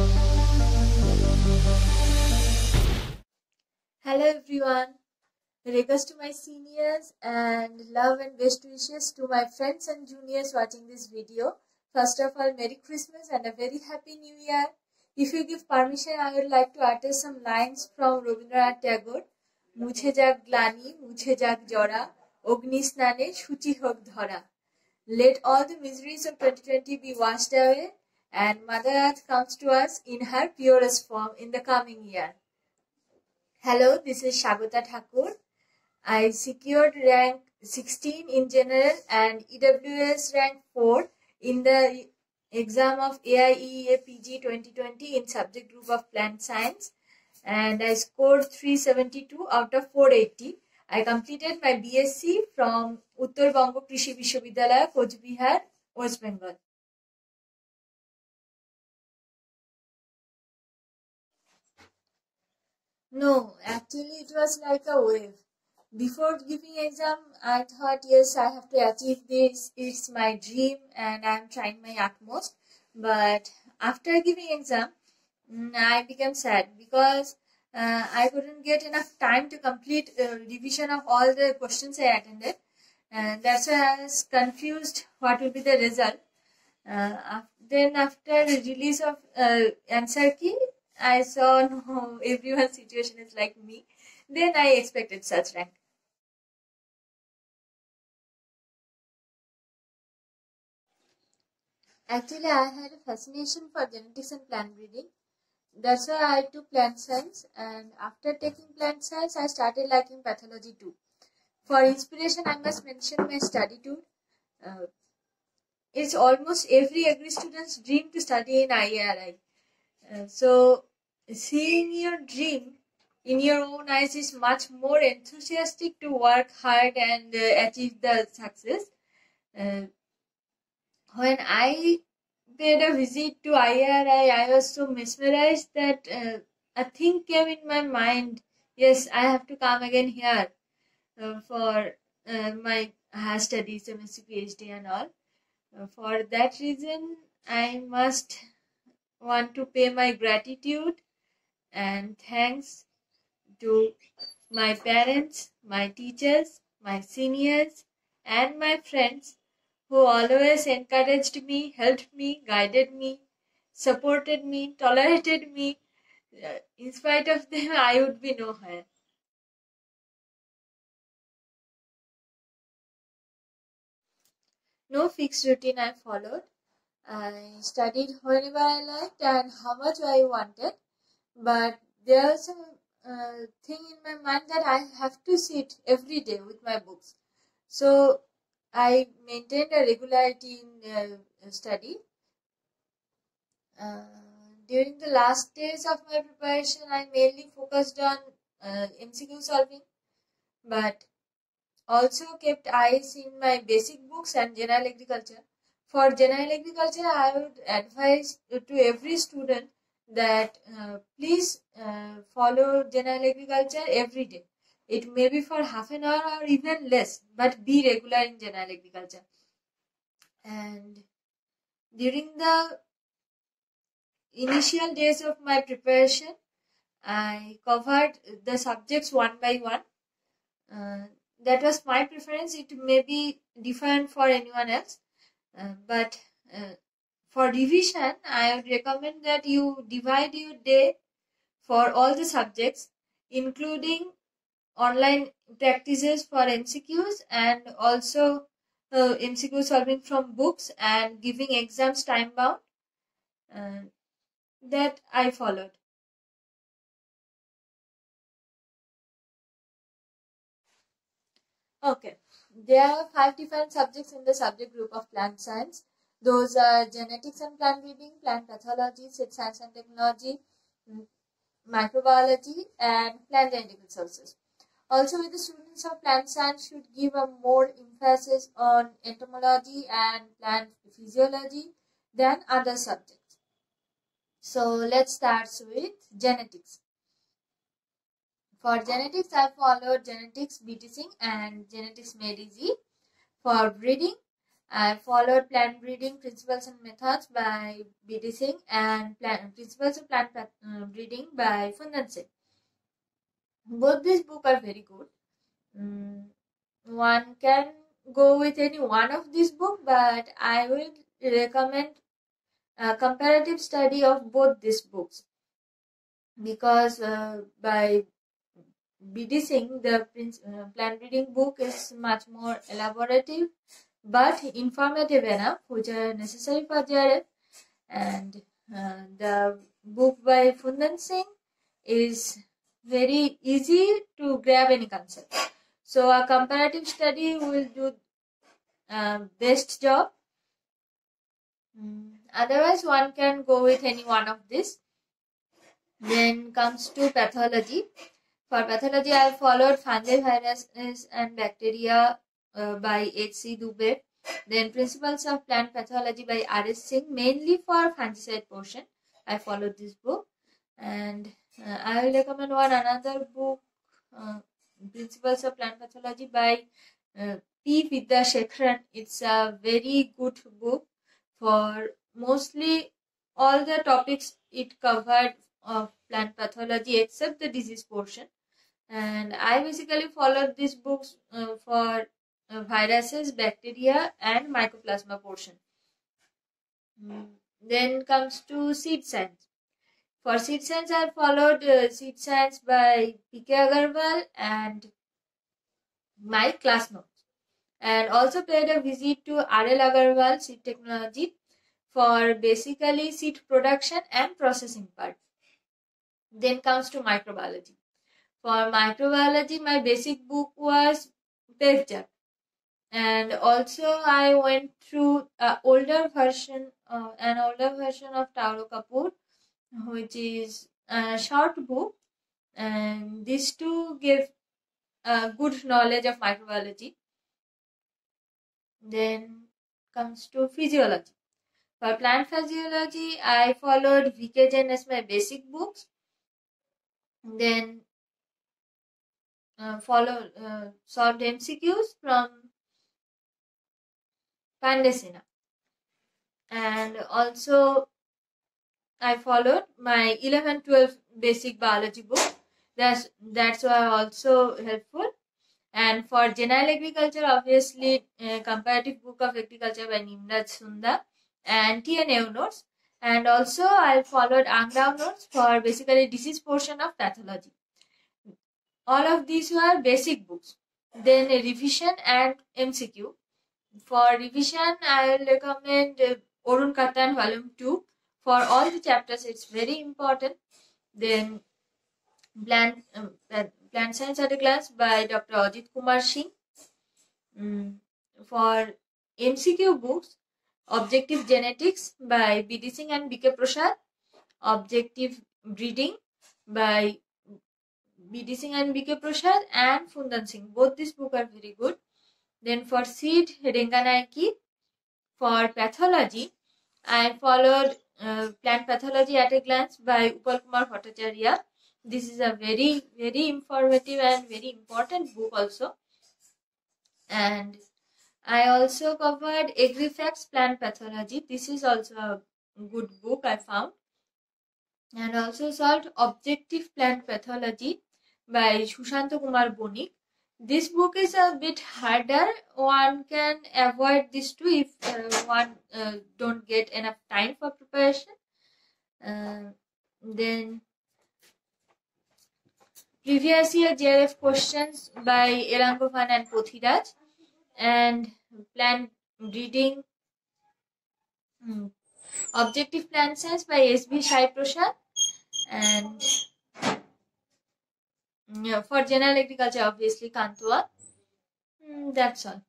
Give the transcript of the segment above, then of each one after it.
Hello everyone, regards to my seniors and love and best wishes to my friends and juniors watching this video. First of all, Merry Christmas and a very Happy New Year. If you give permission, I would like to utter some lines from Rabindranath Tagore. Mujhe jak glani, mujhe jak jora, Ogni snane shuchi hok dhara. Let all the miseries of 2020 be washed away and Mother Earth comes to us in her purest form in the coming year. Hello, this is Shagota Thakur. I secured rank 16 in general and EWS rank 4 in the exam of AIEEA PG 2020 in subject group of plant science, and I scored 372 out of 480. I completed my BSc from Uttar Bongo Krishi Vishwavidyalaya, Coach Bihar, West Bengal. No, actually it was like a wave. Before giving exam, I thought, yes, I have to achieve this. It's my dream and I'm trying my utmost. But after giving exam, I became sad because I couldn't get enough time to complete revision of all the questions I attended. And that's why I was confused what will be the result. Then after the release of answer key, I saw no, everyone's situation is like me. Then I expected such rank. Actually, I had a fascination for genetics and plant breeding. That's why I took plant science, and after taking plant science, I started liking pathology too. For inspiration, I must mention my study tour. It's almost every agri student's dream to study in IARI. So, seeing your dream in your own eyes is much more enthusiastic to work hard and achieve the success. When I paid a visit to IRI, I was so mesmerized that a thing came in my mind. Yes, I have to come again here for my higher studies, MSc, PhD and all. For that reason, I must want to pay my gratitude and thanks to my parents, my teachers, my seniors, and my friends who always encouraged me, helped me, guided me, supported me, tolerated me. In spite of them, I would be nowhere. No fixed routine I followed. I studied whenever I liked and how much I wanted. But there was a thing in my mind that I have to sit every day with my books. So I maintained a regularity in study. During the last days of my preparation, I mainly focused on MCQ solving, but also kept eyes in my basic books and general agriculture. For general agriculture, I would advise to every student that please follow general agriculture every day. It may be for half an hour or even less, but be regular in general agriculture. And during the initial days of my preparation, I covered the subjects one by one. That was my preference. It may be different for anyone else. But for revision, I would recommend that you divide your day for all the subjects, including online practices for MCQs and also MCQ solving from books and giving exams time bound. That I followed. Okay, there are 5 different subjects in the subject group of plant science. Those are genetics and plant breeding, plant pathology, seed science and technology, microbiology, and plant genetic resources. Also, the students of plant science should give a more emphasis on entomology and plant physiology than other subjects. So, let's start with genetics. For genetics, I followed genetics BTC and genetics made easy. For breeding, I followed Plant Breeding Principles and Methods by B.D. Singh and Principles of Plant Breeding by Fundan Singh. Both these books are very good. One can go with any one of these books, but I will recommend a comparative study of both these books, because by B.D. Singh, the plant breeding book is much more elaborative but informative enough, which are necessary for JRF. And the book by Fundan Singh is very easy to grab any concept. So a comparative study will do best job. Otherwise, one can go with any one of this. Then comes to pathology. For pathology, I followed fungi, viruses and bacteria by H.C. Dubey. Then Principles of Plant Pathology by R.S. Singh, mainly for fungicide portion. I followed this book. And I will recommend another book, Principles of Plant Pathology by P. Vidyashekharan. It's a very good book for mostly all the topics it covered of plant pathology except the disease portion. And I basically followed these books for viruses, bacteria and mycoplasma portion. Then comes to seed science. For seed science, I followed seed science by P.K. Agarwal and my classmates, and also paid a visit to R.L. Agarwal Seed Technology for basically seed production and processing part. Then comes to microbiology. For microbiology, my basic book was PEFJAP. And also I went through an older version of Tauro Kapoor, which is a short book. And these two give a good knowledge of microbiology. Then comes to physiology. For plant physiology, I followed V.K. Jain as my basic books. Then solved MCQs from Pandesina. And also I followed my 11-12 basic biology book. That's why also helpful. And for general agriculture, obviously comparative book of agriculture by Nimraj Sunda and TNAO notes. And also I followed Angrao notes for basically disease portion of pathology. All of these were basic books. Then revision and MCQ. For revision, I will recommend Arun Katan Volume 2. For all the chapters, it's very important. Then Plant Science at a Glance by Dr. Ajit Kumar Singh. For MCQ books, Objective Genetics by B.D. Singh and B.K. Prasad. Objective Breeding by B.D. Singh and B.K. Prasad and Fundan Singh. Both these books are very good. Then for seed, Renganayaki. For pathology, I followed Plant Pathology at a Glance by Upal Kumar Bhattacharya. This is a very, very informative and very important book also. And I also covered AgriFacts Plant Pathology. This is also a good book I found. And also solved Objective Plant Pathology by Shushanto Kumar Bonik. This book is a bit harder. One can avoid this too if one don't get enough time for preparation. Then previous year JRF questions by Elangovan and Pothiraj, and plant breeding Objective Plant Science by S.B. Sai Prasad, and for general agriculture, obviously Kantua. That's all.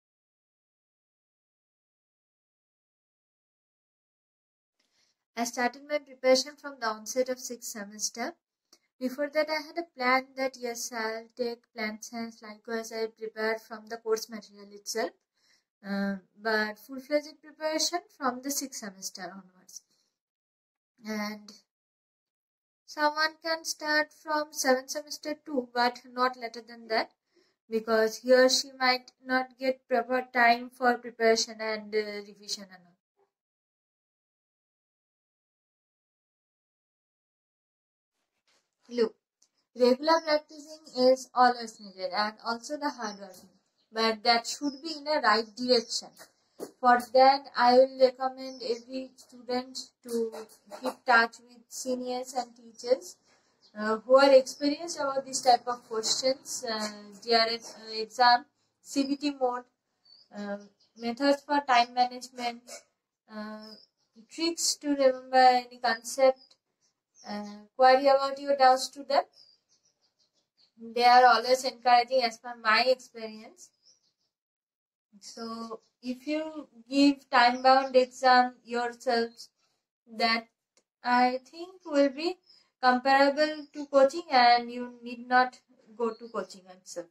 I started my preparation from the onset of 6th semester. Before that, I had a plan that yes, I'll take plant science likewise I prepared from the course material itself. But full-fledged preparation from the 6th semester onwards. And someone can start from 7th semester too, but not later than that, because he or she might not get proper time for preparation and revision and all. Look, regular practicing is always needed and also the hard working, but that should be in a right direction. For that, I will recommend every student to keep touch with seniors and teachers who are experienced about this type of questions, DRF exam, CBT mode, uh, methods for time management, uh, tricks to remember any concept, query about your doubts to them. They are always encouraging as per my experience. So if you give time bound exam yourselves, that I think will be comparable to coaching and you need not go to coaching itself.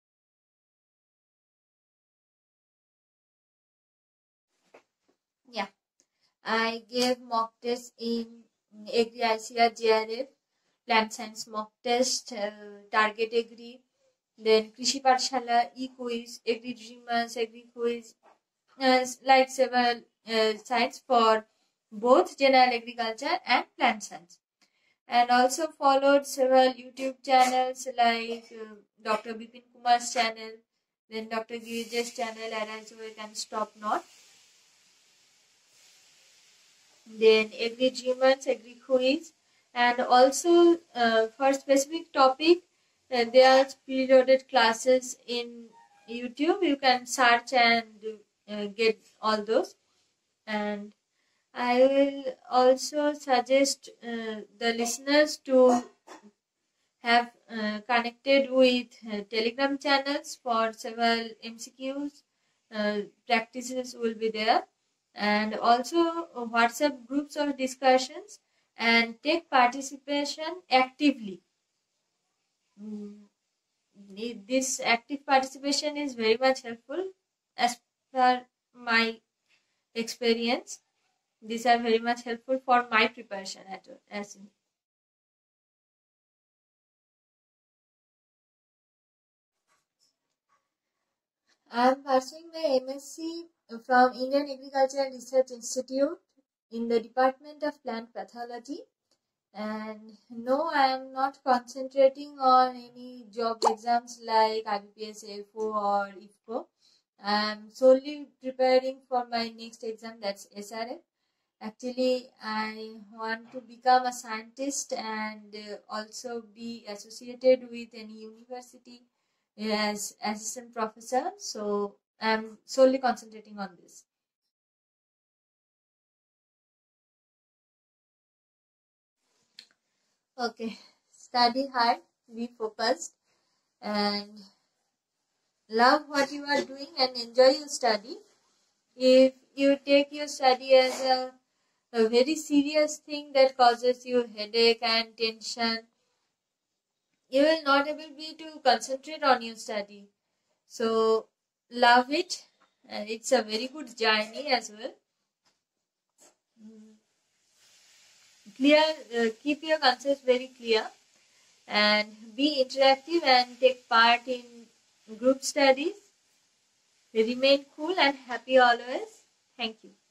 Yeah, I gave mock test in Agri ICR JRF, plant science mock test, target Agri, then Krishi Pathshala, e-quiz, Agri Dreamers, Agri quiz, like several sites for both general agriculture and plant science. And also followed several YouTube channels like Dr. Bipin Kumar's channel, then Dr. Girija's channel, Arise Awake and Stop Not. Then Agri Dreamers, Agri quiz, and also for specific topic, there are preloaded classes in YouTube. You can search and get all those. And I will also suggest the listeners to have connected with Telegram channels for several MCQs. Practices will be there, and also WhatsApp groups of discussions, and take participation actively. Mm, This active participation is very much helpful as per my experience. These are very much helpful for my preparation as in. I am pursuing my MSc from Indian Agricultural Research Institute in the Department of Plant Pathology. And no, I am not concentrating on any job exams like IBPS, AFO or IFCO. I am solely preparing for my next exam, that's SRF. Actually, I want to become a scientist and also be associated with any university as assistant professor. So I'm solely concentrating on this. Okay, study hard, be focused, and love what you are doing and enjoy your study. If you take your study as a very serious thing that causes you headache and tension, you will not able be to concentrate on your study. So love it, and it's a very good journey as well. Mm, Clear, keep your concepts very clear, and be interactive and take part in group studies. Remain cool and happy always. Thank you.